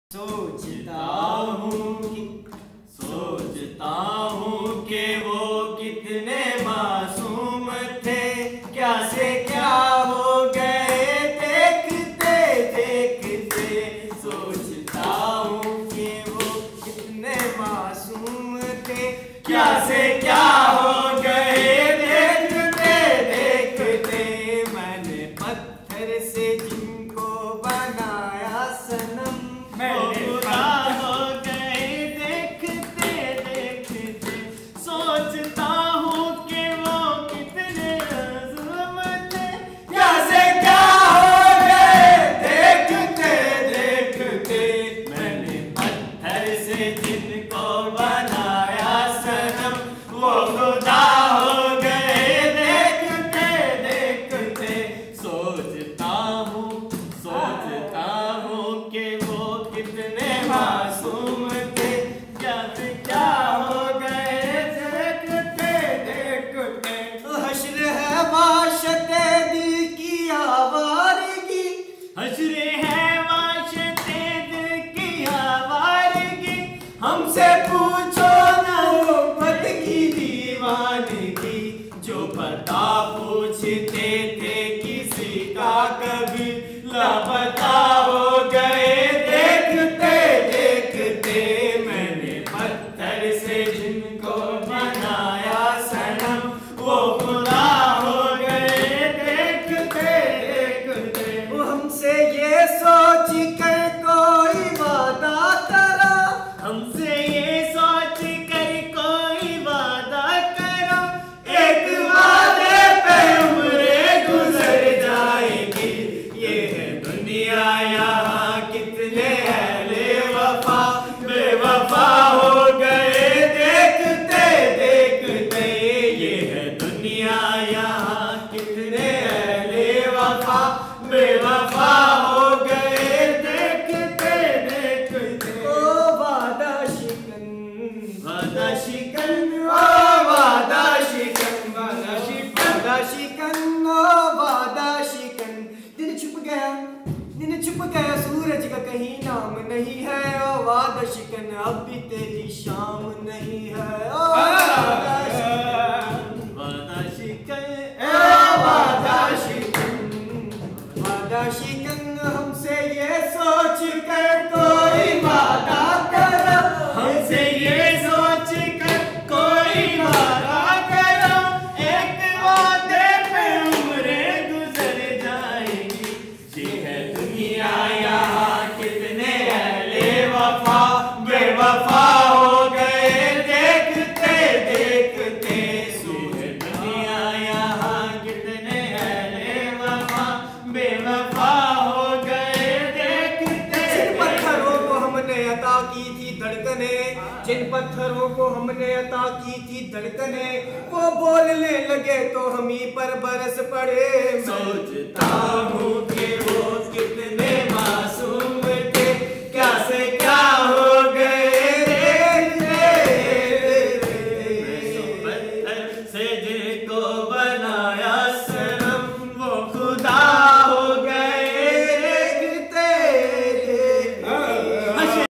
सोचता हूँ कि वो कितने मासूम थे, क्या से क्या हो गए देखते देखते। सोचता हूँ कि वो कितने मासूम थे, क्या से क्या हो गए देखते देखते। मैंने पत्थर से जिनको बनाया सनम, मैंने हो गए देखते देखते। सोचता हूँ कि वो कितने मासूम थे, क्या से क्या हो गए देखते देखते। मैंने पत्थर से जिनको बनाया सनम, वो खुदा हो गए देखते देखते। सोचता हूँ कि वो कितने मासूम थे, क्या से क्या हो गए देखते देखते। हश्र है वाशते दिल की आवारगी, हश्र है वाशते दिल की आवारगी। हमसे पूछो ना मोहब्बत की दीवानगी, जो पता पूछते थे किसी का कभी लापता हो गए देखते देखते। मैंने पत्थर से जिनको बनाया सनम, वो खुदा हो गए देखते देखते। वो हमसे ये सोच कर कोई वादा करो, हमसे ये सोच कर कोई वादा करो। एक वादे पे उम्रें गुजर जाएगी, ये है दुनिया यहाँ कितने अहले वफा बेवफा हो गए देखते देखते। ये है दुनिया यहाँ कितने अहले वफा बेवफा हो गए देखते देखते। ओ वादा शिकन, वादा शिकन, ओ वादा शिकन, वादा शिकन, वादा शिकन, ओ वादा शिकन। दिन छुप गया सूरज का कहीं नाम नहीं है। ओ वादा शिकन अब भी तेरी शाम नहीं है। ओ वादा शिकन, वादा शिकन, ओ वादा शिकन, वादा शिकन। हमसे ये सोच कर कोई वादा करो, हमसे ये सोच कर कोई वादा करो। एक वादे पे उम्रें गुजर जाएगी, ये है दुनिया यहाँ कितने अहले वफा बेवफा हो गए देखते देखते। ये दुनिया यहाँ कितने अहले वफा बेवफा हो गए देखते। जिन पत्थरों को हमने अता की थी धड़कने, जिन पत्थरों को हमने अता की थी धड़कने, वो बोलने लगे तो हम ही पर बरस पड़े। सोचता हूँ कि वो कितने मासूम